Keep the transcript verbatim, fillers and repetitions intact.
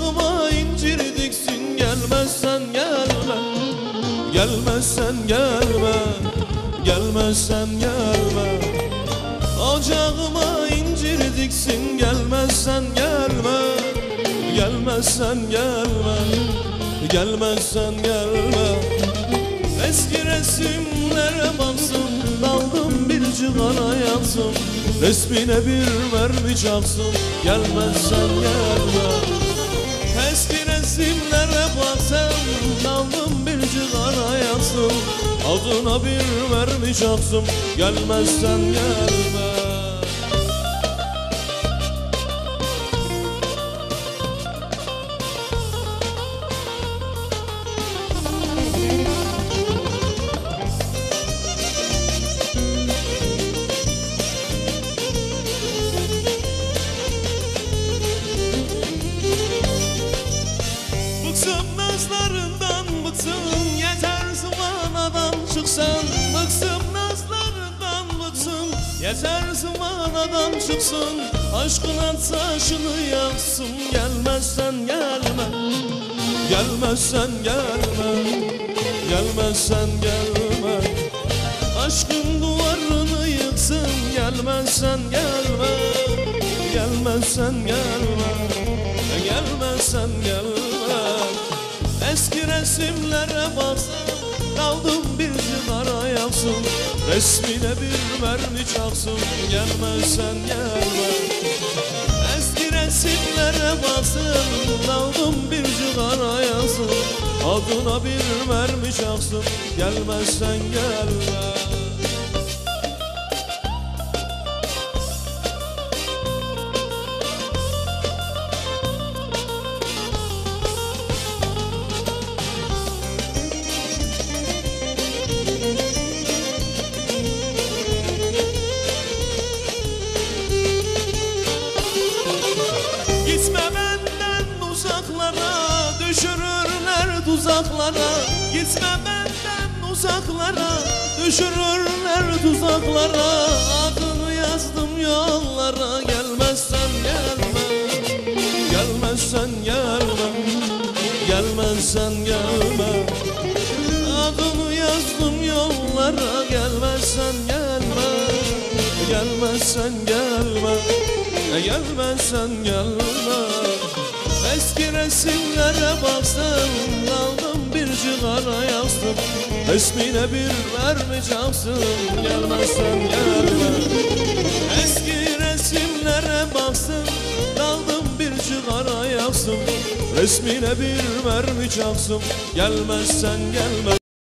Ocağıma incir diksin, gelmezsen gelme. Gelmezsen gelme, gelmezsen gelme. Ocağıma incir diksin, gelmezsen gelme. Gelmezsen gelme, gelmezsen gelme. Eski resimlere baksın, daldım bir cigara yansın. Resmine bir mermi çaksın, gelmezsen gelme. Eski resimlere baksın, daldım bir cigara yansın. Adına bir mermi çaksın, gelmezsen gelme. Bıksım nazlarından bıksın, yeter zıvanadan çıksın. Bıksım nazlarından bıksın, yeter zıvanadan çıksın. Aşkın ateşini yaksın, gelmezsen gelme. Gelmezsen gelme, gelmezsen gelme. Aşkın duvarını yıksın, gelmezsen gelme. Gelmezsen gelme, gelmezsen gelme. Eski resimlere baksın, daldım bir cigara yaksın. Resmine bir mermi çaksın, gelmezsen gelme. Eski resimlere baksın, daldım bir cigara yaksın. Adına bir mermi çaksın, gelmezsen gelme. Gitme benden uzaklara, düşürürler tuzaklara. Gitme benden uzaklara, düşürürler tuzaklara. Adını yazdım yollara, gelmezsen gelme. Gelmezsen gelme, gelmezsen gelme. Adını yazdım yollara, gelmezsen gelme. Gelmezsen gelme, gelmezsen gelme. Eski resimlere baksın, daldım bir cigara yaksın. Resmine bir mermi çaksın, gelmezsen gelme. Eski resimlere baksın, daldım bir cigara yaksın. Resmine bir mermi çaksın, gelmezsen gelme.